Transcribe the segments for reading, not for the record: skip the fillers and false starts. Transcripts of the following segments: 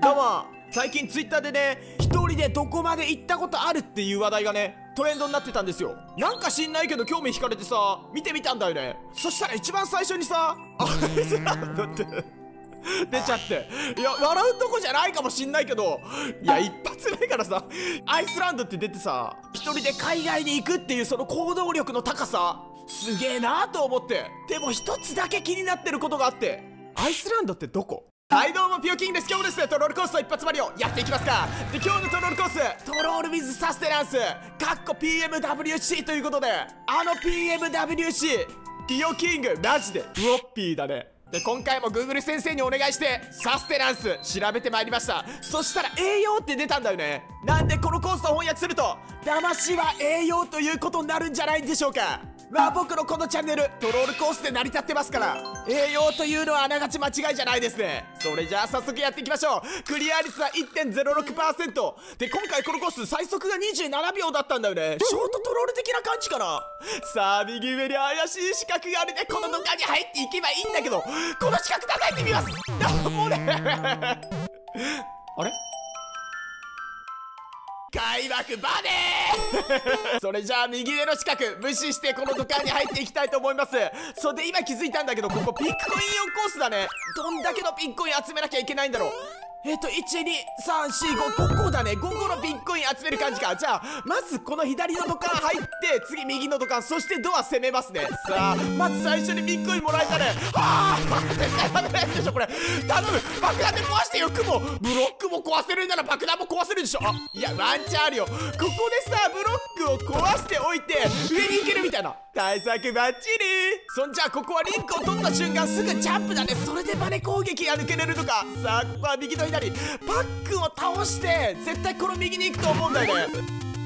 どうも。最近ツイッターでね、一人でどこまで行ったことあるっていう話題がね、トレンドになってたんですよ。なんか知んないけど興味惹かれてさ、見てみたんだよね。そしたら一番最初にさ、アイスランドって出ちゃって、いや笑うとこじゃないかもしんないけど、いや一発目からさアイスランドって出てさ、一人で海外に行くっていうその行動力の高さ、すげえなーと思って。でも一つだけ気になってることがあって、アイスランドってどこ？はいどうも、ピオキンです。今日もですね、トロールコースト一発マリオやっていきますか。で、今日のトロールコース、トロールウィズサステナンス（PMWC） ということで、PMWC ピオキングマジでウォッピーだね。で、今回も Google 先生にお願いしてサステナンス調べてまいりました。そしたら栄養って出たんだよね。なんでこのコースを翻訳すると、騙しは栄養ということになるんじゃないんでしょうか。まあ僕のこのチャンネルトロールコースで成り立ってますから、栄養というのはあながち間違いじゃないですね。それじゃあ早速やっていきましょう。クリア率は 1.06% で、今回このコース最速が27秒だったんだよね。ショートトロール的な感じかな。さあ右上に怪しい四角があるね。この土管に入っていけばいいんだけど、この四角叩いてみます。もうねあれ、開幕バネーそれじゃあ右上の四角無視してこの土管に入っていきたいと思います。それで今気づいたんだけど、ここピックコイン用コースだね。どんだけのピックコイン集めなきゃいけないんだろう。1,2,3,4,5 5個だね。5個のピックコイン集める感じか。じゃあまずこの左の土管入って、次右の土管、そしてドア攻めますね。さあまず最初にピックコインもらえたね。はあ絶対危ないでしょこれ。頼む、爆弾で壊してよ。雲ブロックも壊せるんなら爆弾も壊せるでしょ。あ、いやワンチャンあるよ。ここでさブロックを壊しておいて上に行けるみたいな対策バッチリ。そんじゃあここはリンクを取った瞬間すぐジャンプだね。それでバネ攻撃が抜けれるのか。さあここは右と左パックを倒して絶対この右に行くと思うんだよね。くっ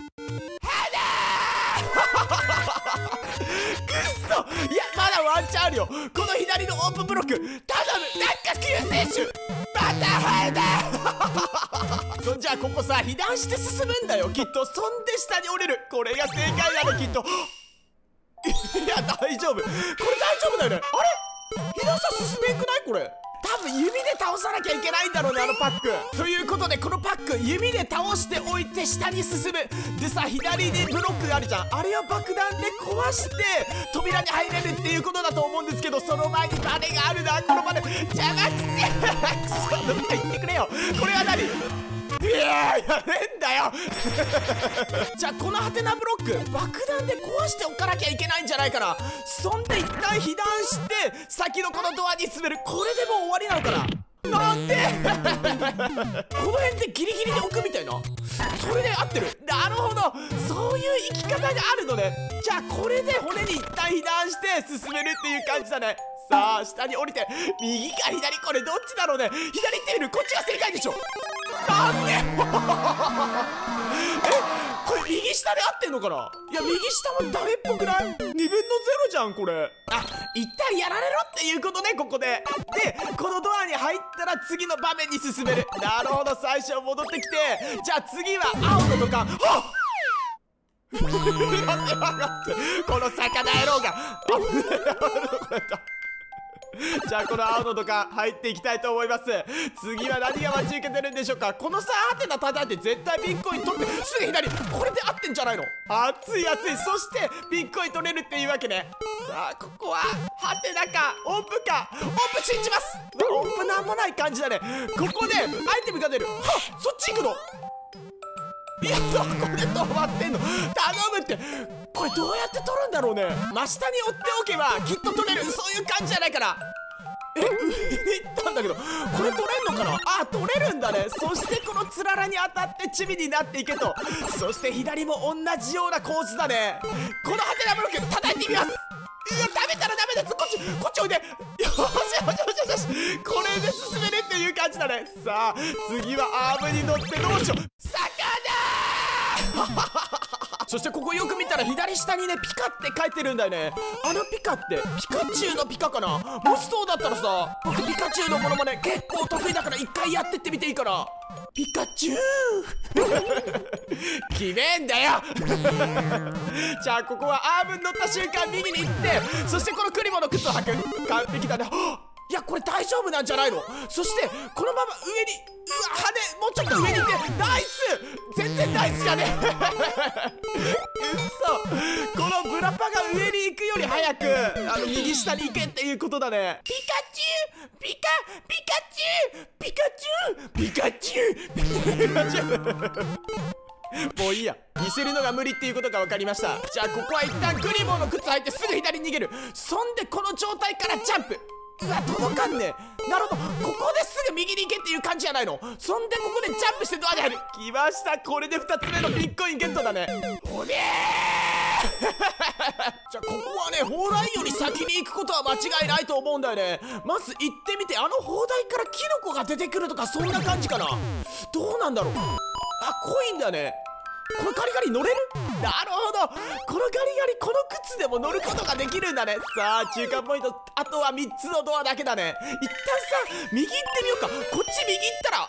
そ、いやまだワンチャンあるよ。この左のオープンブロック頼む。なんか救世主バタハイだそんじゃあここさ被弾して進むんだよきっと。そんで下に降りる、これが正解だねきっといや大丈夫、これ大丈夫だよね。あれ、被弾者進めんくないこれ。多分指で倒さなきゃいけないんだろうね、あのパック。ということでこのパック指で倒しておいて下に進む。でさ、左にブロックがあるじゃん。あれを爆弾で壊して扉に入れるっていうことだと思うんですけど、その前にバネがあるな。このバネ邪魔くせえくそ、どっか行ってくれよ。これは何、いややれんだよじゃあこのハテナブロック爆弾で壊しておかなきゃいけないんじゃないかな。そんで一旦被弾して先のこのドアに進める。これでもう終わりなのかな。なんでこの辺でギリギリで置くみたいな。それで合ってる。なるほど、そういう生き方があるのね。じゃあこれで骨に一旦被弾して進めるっていう感じだね。さあ下に降りて右か左、これどっちだろうね。左行ってみる。こっちが正解でしょ。なんでこれ右下で合ってんのかな。いや右下もダメっぽくない？ 2 分の0じゃんこれ。あ、一旦やられろっていうことね、ここで。でこのドアに入ったら次の場面に進める。なるほど、最初戻ってきて、じゃあ次は青の土管。はっこの魚野郎がじゃあこの青の土管入っていきたいと思います。次は何が待ち受けてるんでしょうか。このさハテナ叩いて絶対ピンコイン取ってすぐ左、これで合ってんじゃないの。熱い熱い。そしてピンコイン取れるっていうわけね。さあここはハテナか音符か。音符信じます。音符なんもない感じだね。ここでアイテムが出る。はっ、そっち行くの。いやどこで止まってんの。頼むって。これどうやって取るんだろうね。真下に折っておけばきっと取れる、そういう感じじゃないかな。上に行ったんだけど、これ取れんのかな。あ、取れるんだね。そしてこのつららに当たってチビになっていけと。そして左も同じような構図だね。このハテナブロック叩いてみます。いや食べたらダメです。こっちおいで。よしよしよしよし、これで進めるっていう感じだね。さあ次はアームに乗ってどうしよう。そしてここよく見たら左下にねピカって書いてるんだよね。あのピカってピカチュウのピカかな。もしそうだったらさ、僕ピカチュウのモノマネ結構得意だから一回やってってみていいかな。ピカチュウ決めんだよじゃあここはアームに乗った瞬間右に行って、そしてこのクリボの靴を履く。完璧だね。いやこれ大丈夫なんじゃないの。そしてこのまま上に跳もうちょっと上に行って。ナイス。全然ナイスじゃねえ。うっそ。このブラパが上に行くより早く右下に行けっていうことだね。ピカチュウピカチュウピカチュウピカチュウピカチュウ。もういいや、見せるのが無理っていうことが分かりました。じゃあここは一旦グリボーの靴履いてすぐ左に逃げる。そんでこの状態からジャンプ。うわ届かんねえ。なるほど、ここですぐ右に行けっていう感じじゃないの。そんでここでジャンプしてドアに入る。来ました。これで2つ目のビッコインゲットだね。おねーじゃあここはね、砲台より先に行くことは間違いないと思うんだよね。まず行ってみて、砲台からキノコが出てくるとかそんな感じかな。どうなんだろう。コインだね。これガリガリ乗れる。なるほど、このガリガリこの靴でも乗ることができるんだね。さあ中間ポイント、あとは3つのドアだけだね。一旦さ右行ってみようか。こっち右行ったら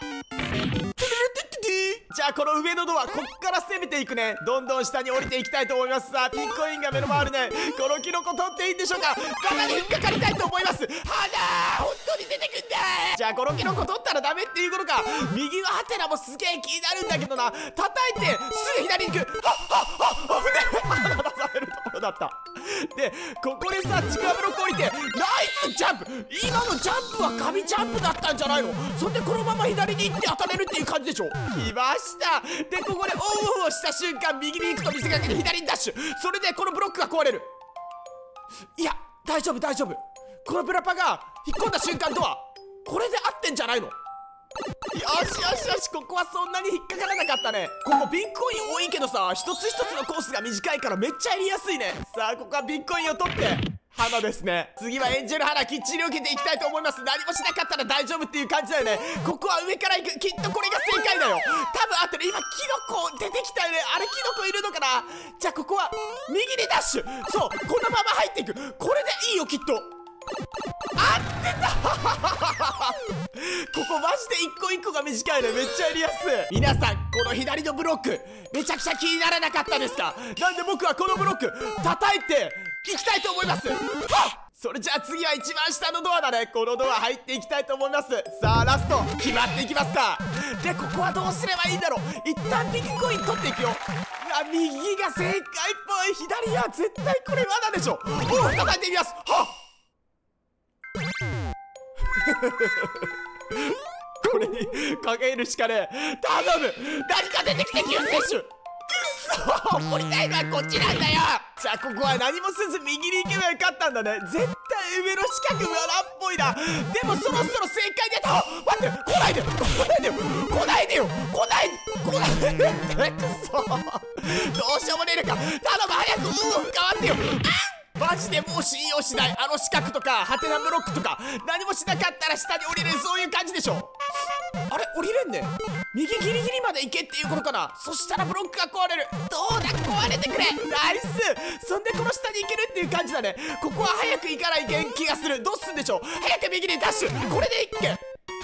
じゃあこの上のドア、こっから攻めていくね。どんどん下に降りていきたいと思います。さあピンコインが目の前あるね。このキノコ取っていいんでしょうか。中に引っかかりたいと思います。本当に出てくんだ。じゃあこのキノコ取ったらダメっていうことか。右はハテナもすげえ気になるんだけどな。叩いてすぐ左に行く。危ねえ。離されるところだった。でここでさ、ちくわブロック降りてナイスジャンプ。今のジャンプは神ジャンプだったんじゃないの。そんでこのまま左に行って当たれるっていう感じでしょ。来ました。でここでオンをした瞬間右に行くと見せかけて左にダッシュ。それでこのブロックが壊れる。いや大丈夫大丈夫。このブラパが引っ込んだ瞬間ドア、これで合ってんじゃないの。よしよしよし、ここはそんなに引っかからなかったね。ここビンコイン多いけどさ、一つ一つのコースが短いからめっちゃやりやすいね。さあここはビンコインを取って花ですね。次はエンジェル花きっちり受けていきたいと思います。何もしなかったら大丈夫っていう感じだよね。ここは上から行く。きっとこれが正解だよ。多分あってる。今キノコ出てきたよね。あれキノコいるのかな。じゃあここは右にダッシュ。そうこのまま入っていく。これでいいよきっと。合ってたここマジで一個一個が短いね。めっちゃやりやすい。皆さんこの左のブロックめちゃくちゃ気にならなかったですか。なんで僕はこのブロック叩いていきたいと思います。それじゃあ次は一番下のドアだね。このドア入っていきたいと思います。さあラスト決まっていきますか。でここはどうすればいいんだろう。一旦ビッグコイン取っていくよ。右が正解っぽい。左は絶対これ罠でしょ。叩いてみます。これにかけるしかねえ。頼む、何か出てきて救世主。くっそ怒りたいのはこっちなんだよ。じゃあここは何もせず右に行けばよかったんだね。絶対上の四角罠っぽいな。でもそろそろ正解で。待って、来ないでよ来ないでよ来ないでよ来ないでくそどうしようもねえのか。頼む早く変わってよ。マジでもう信用しない。四角とかハテナブロックとか何もしなかったら下に降りれる、そういう感じでしょ。あれ降りれんね。右ギリギリまで行けっていうことかな。そしたらブロックが壊れる。どうだ壊れてくれ。ナイス。そんでこの下に行けるっていう感じだね。ここは早く行かない気がする。どうすんでしょう。早く右にダッシュ。これで一件や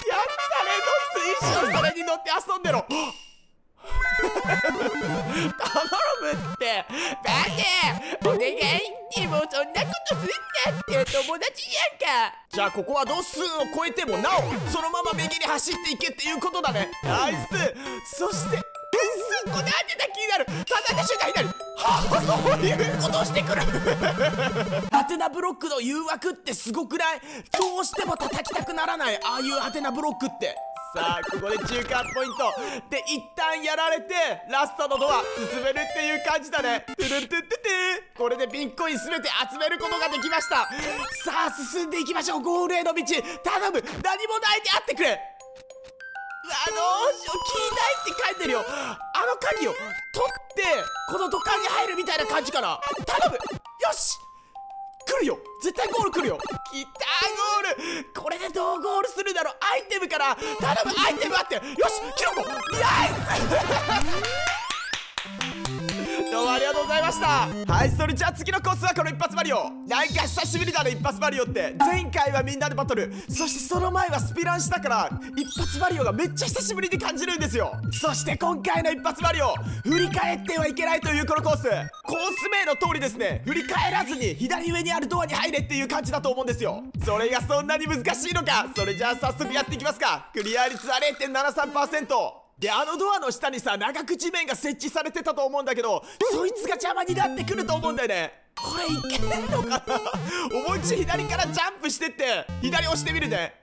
ったね。どうす一生それに乗って遊んでろ。頼むってバカお願い。でもそんなことすんなって友達じゃんか。じゃあここは度数を超えてもなおそのまま右に走っていけっていうことだね。ナイス。そしてこなんでだ気になる。叩いた瞬間左。そういうことをしてくるハテナブロックの誘惑ってすごくない。どうしても叩きたくならない、ああいうハテナブロックって。さあここで中間ポイントで一旦やられてラストのドア進めるっていう感じだね。トゥルルトゥットゥトゥ。これでビンコイン全て集めることができました。さあ進んでいきましょう。ゴールへの道頼む。何もないであってくれ。どうしようキーないって書いてるよ。鍵を取ってこの土管に入るみたいな感じかな。頼む。よし来るよ。絶対ゴール来るよ。来たゴール。これでどうゴールするだろう。アイテムから頼む。アイテムあって。よしキノコナイスどもありがとうございました。はい、それじゃあ次のコースはこの一発マリオ。なんか久しぶりだね、一発マリオって。前回はみんなでバトル、そしてその前はスピランしたから一発マリオがめっちゃ久しぶりに感じるんですよ。そして今回の一発マリオ、振り返ってはいけないというこのコース名の通りですね、振り返らずに左上にあるドアに入れっていう感じだと思うんですよ。それがそんなに難しいのか。それじゃあ早速やっていきますか。クリア率は 0.73%で、あのドアの下にさ、長く地面が設置されてたと思うんだけど、そいつが邪魔になってくると思うんだよね。これいけないのかな思いっきり左からジャンプしてって左押してみるね。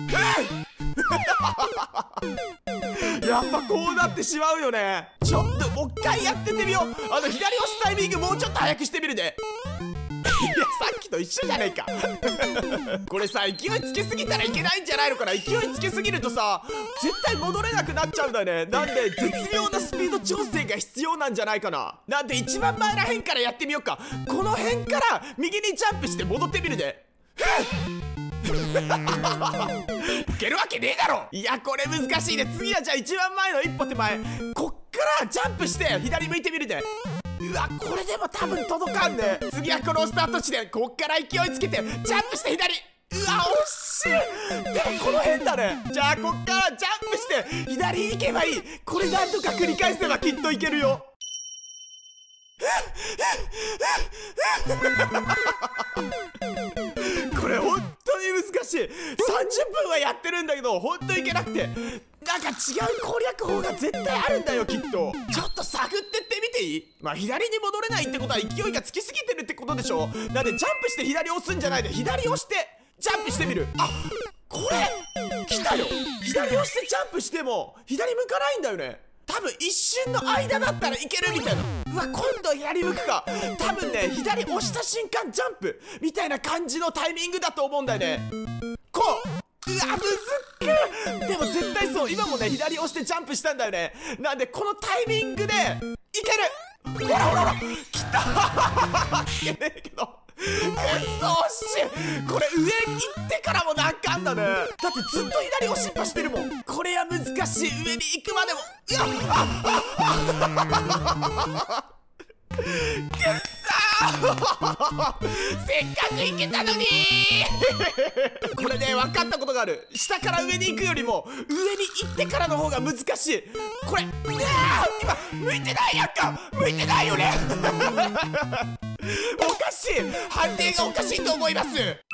やっぱこうなってしまうよね。ちょっともう一回やってみよう。左押すタイミングもうちょっと早くしてみるね。いや、さっきと一緒じゃねえか。これさ、勢いつけすぎたらいけないんじゃないのかな。勢いつけすぎるとさ、絶対戻れなくなっちゃうんだよね。なんで絶妙なスピード調整が必要なんじゃないかな。なんで一番前らへんからやってみようか。この辺から右にジャンプして戻ってみるで。いけるわけねえだろ。いや、これ難しいね。次はじゃあ一番前の一歩手前、こっからジャンプして左向いてみるで。うわ、これでも多分届かんね。次はこのスタート地点、こっから勢いつけてジャンプして左。うわ、惜しい。でもこの辺だね。じゃあこっからジャンプして左行けばいい。これなんとか繰り返せばきっといけるよ。これ本当に難しい。30分はやってるんだけど本当いけなくて、なんか違う攻略法が絶対あるんだよきっと。ちょっと探ってってみていい？まあ左に戻れないってことは勢いがつきすぎてるってことでしょ。なんでジャンプして左押すんじゃないで、左押してジャンプしてみる。あ、これ来たよ。左押してジャンプしても左向かないんだよね。多分一瞬の間だったらいけるみたいな。うわ、今度左向くか。多分ね、左押した瞬間ジャンプみたいな感じのタイミングだと思うんだよね。こう、うわ、むずっく。でも絶対そう、今もね左押してジャンプしたんだよね。なんでこのタイミングでいける。ほらほらほら、来た。いけねえけど、くっそ惜しい。これ上行ってからもなあかんだね。だってずっと左押しっぱしてるもん。これは難しい。上に行くまでも。いや、くっさー。せっかく行けたのに。これね、分かったことがある。下から上に行くよりも上に行ってからの方が難しい。これ、今向いてないやんか。向いてないよね。おかしい。判定がおかしいと思います。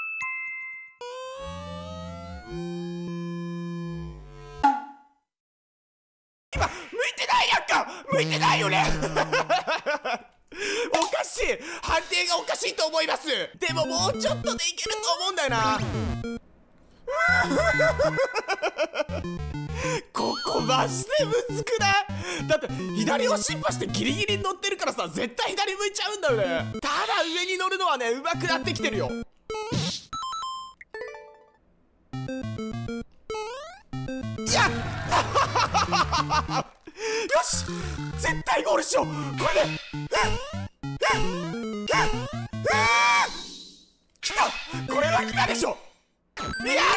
今向いてないやんか。向いてないよね。おかしい。判定がおかしいと思います。でももうちょっとでいけると思うんだよな。ここマジでむずくない？だって左押しっぱしてギリギリに乗ってるからさ、絶対左向いちゃうんだよね。ただ上に乗るのはね、上手くなってきてるよ。やったよし、絶対ゴールしよう。これで来た。これは来たでしょ。いや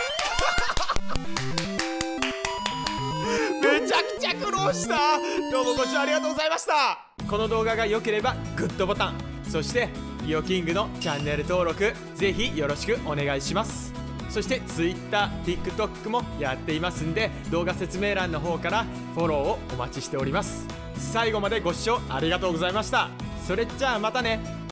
めちゃくちゃ苦労した。どうもご視聴ありがとうございました。この動画が良ければグッドボタン、そしてリオキングのチャンネル登録ぜひよろしくお願いします。そして Twitter、TikTok もやっていますんで、動画説明欄の方からフォローをお待ちしております。最後までご視聴ありがとうございました。それじゃあまたね。